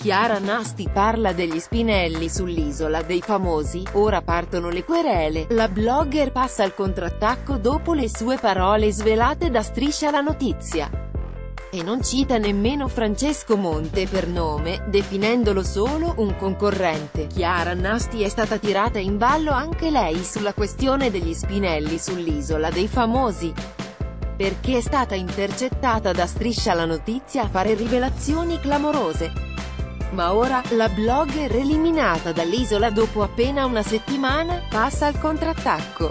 Chiara Nasti parla degli Spinelli sull'Isola dei Famosi, ora partono le querele, la blogger passa al contrattacco dopo le sue parole svelate da Striscia la Notizia. E non cita nemmeno Francesco Monte per nome, definendolo solo un concorrente. Chiara Nasti è stata tirata in ballo anche lei sulla questione degli Spinelli sull'Isola dei Famosi, perché è stata intercettata da Striscia la Notizia a fare rivelazioni clamorose. Ma ora, la blogger eliminata dall'isola dopo appena una settimana, passa al contrattacco,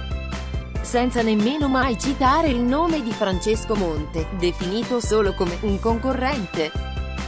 senza nemmeno mai citare il nome di Francesco Monte, definito solo come un concorrente.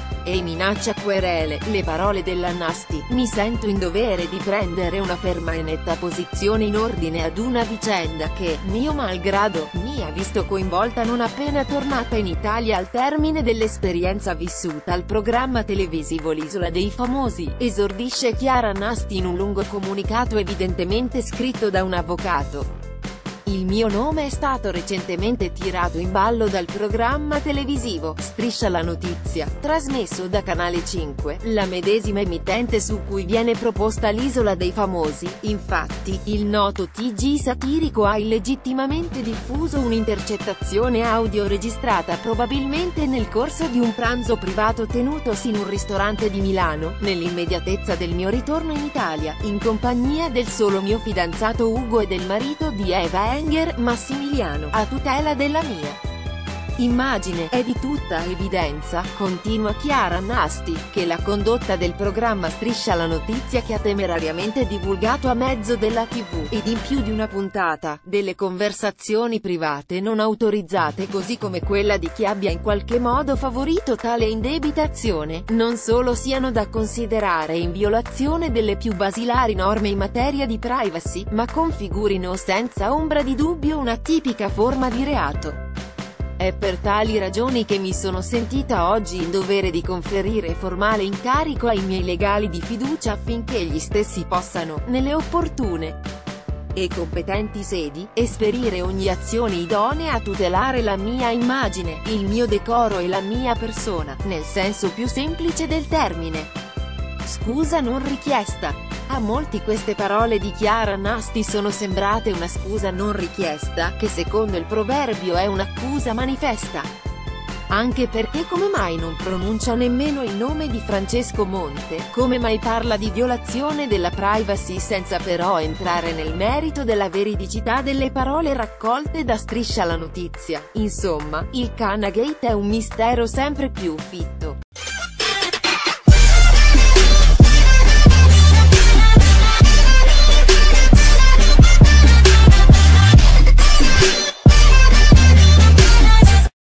E minaccia querele. Le parole della Nasti: mi sento in dovere di prendere una ferma e netta posizione in ordine ad una vicenda che, mio malgrado, mi ha visto coinvolta non appena tornata in Italia al termine dell'esperienza vissuta al programma televisivo L'Isola dei Famosi, esordisce Chiara Nasti in un lungo comunicato evidentemente scritto da un avvocato. Il mio nome è stato recentemente tirato in ballo dal programma televisivo Striscia la Notizia, trasmesso da Canale 5, la medesima emittente su cui viene proposta l'Isola dei Famosi. Infatti, il noto TG satirico ha illegittimamente diffuso un'intercettazione audio registrata probabilmente nel corso di un pranzo privato tenutosi in un ristorante di Milano, nell'immediatezza del mio ritorno in Italia, in compagnia del solo mio fidanzato Ugo e del marito di Eva Massimiliano, a tutela della mia immagine. È di tutta evidenza, continua Chiara Nasti, che la condotta del programma Striscia la Notizia, che ha temerariamente divulgato a mezzo della TV, ed in più di una puntata, delle conversazioni private non autorizzate, così come quella di chi abbia in qualche modo favorito tale indebitazione, non solo siano da considerare in violazione delle più basilari norme in materia di privacy, ma configurino senza ombra di dubbio una tipica forma di reato. È per tali ragioni che mi sono sentita oggi in dovere di conferire formale incarico ai miei legali di fiducia affinché gli stessi possano, nelle opportune e competenti sedi, esperire ogni azione idonea a tutelare la mia immagine, il mio decoro e la mia persona, nel senso più semplice del termine. Scusa non richiesta. A molti queste parole di Chiara Nasti sono sembrate una scusa non richiesta, che secondo il proverbio è un'accusa manifesta. Anche perché come mai non pronuncia nemmeno il nome di Francesco Monte, come mai parla di violazione della privacy senza però entrare nel merito della veridicità delle parole raccolte da Striscia la Notizia. Insomma, il Canagate è un mistero sempre più fitto.